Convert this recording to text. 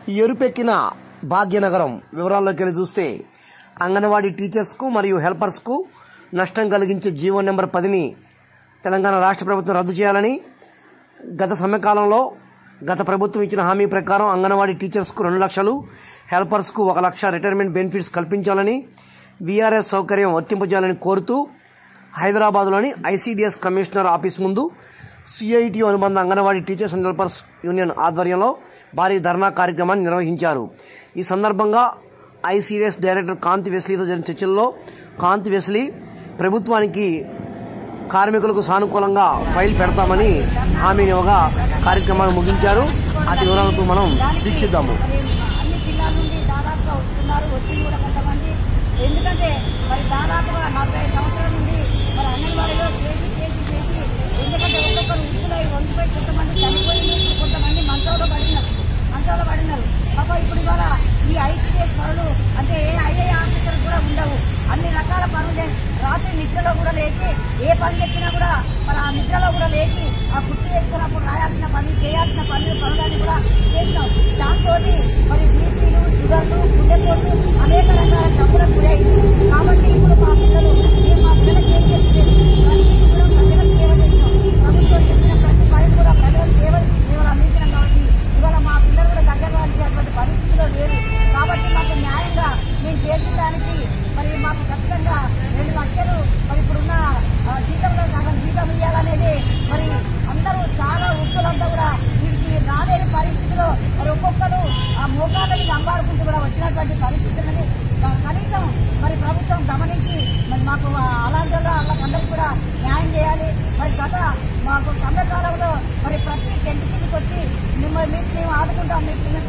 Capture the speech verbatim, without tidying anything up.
ఎరుపెక్కిన భాగ్యనగరం వివరాల్లోకి వెళ్ళి చూస్తే అంగన్వాడీ టీచర్స్కు మరియు హెల్పర్స్కు నష్టం కలిగించే జీవో నెంబర్ పదిని తెలంగాణ రాష్ట్ర ప్రభుత్వం రద్దు చేయాలని, గత సమయకాలంలో గత ప్రభుత్వం ఇచ్చిన హామీ ప్రకారం అంగన్వాడీ టీచర్స్కు రెండు లక్షలు, హెల్పర్స్కు ఒక లక్ష రిటైర్మెంట్ బెనిఫిట్స్ కల్పించాలని, వీఆర్ఎస్ సౌకర్యం వర్తింపజేయాలని కోరుతూ హైదరాబాద్లోని ఐసీడీఎస్ కమిషనర్ ఆఫీస్ ముందు సిఐటి అనుబంధ anganwadi teachers and helpers union ఆధ్వర్యంలో భారీ ధర్నా కార్యక్రమాన్ని నిర్వహించారు. ఈ సందర్భంగా ఐసీడీఎస్ డైరెక్టర్ కాంతి వెస్లీతో జరిగిన చర్చల్లో కాంతి వెస్లీ ప్రభుత్వానికి కార్మికులకు సానుకూలంగా ఫైల్ పెడతామని హామీని ఇవ్వగా కార్యక్రమాన్ని ముగించారు. అటు వివరాలతో మనం వీక్షిద్దాము. ఎందుకంటే మరి దాదాపుగా నలభై సంవత్సరాల నుండి మరి అంగన్వాడీలో చేసి చేసి చేసి ఎందుకంటే ఒక్కొక్కరు ఉప్పులై వంగిపోయి కొంతమంది చనిపోయి కొంతమంది మంచంలో పడినారు మంచంలో పడినారు పాప ఇప్పుడు ఇవాళ ఈ ఐసీడీఎస్ పనులు అంటే ఏ ఐఏ ఆఫీసర్ కూడా ఉండవు. అన్ని రకాల పనులు రాత్రి నిద్రలో కూడా లేచి ఏ పని చెప్పినా కూడా మరి ఆ నిద్రలో కూడా లేచి ఆ గుర్తు వేసుకున్నప్పుడు రాయాల్సిన పని చేయాల్సిన పనులు పనులన్నీ కూడా చేసినాం. దాంతో మరి బీపీలు షుగర్లు గుండెపోట్లు అనేక రకాల జబ్బులకు గురయ్యింది. కాబట్టి ఇప్పుడు మా పిల్లలు మేము మా పిల్లలకి ఏం చేస్తుంది ప్రతి కూడా ప్రజలకు సేవ చేసినాం. ప్రభుత్వం చెప్పిన ప్రతి పని కూడా ప్రజలకు సేవ సేవలు అందించినాం. కాబట్టి ఇవాళ మా పిల్లలు కూడా దగ్గర రాల్చేటువంటి పరిస్థితిలో లేరు. కాబట్టి మాకు న్యాయంగా మేము చేసిన దానికి మరి మాకు ఖచ్చితంగా రెండు లక్షలు మరి ఇప్పుడున్న జీతంలో సగం జీతం ఇవ్వాలనేది మరి అందరూ చాలా వృత్తులంతా కూడా వీటికి రాలేని పరిస్థితిలో మరి ఒక్కొక్కరు ఆ మోకాళ్ళని సంపాడుకుంటూ కూడా వచ్చినటువంటి పరిస్థితులని కనీసం మరి ప్రభుత్వం గమనించి మరి మాకు అలాంటి వాళ్ళందరికీ కూడా న్యాయం చేయాలి. మరి గత మాకు సమ్మెకాలంలో మరి ప్రతి టెంట్ కిందకి వచ్చి మిమ్మల్ని మీకు మేము ఆదుకుంటాం, మీకు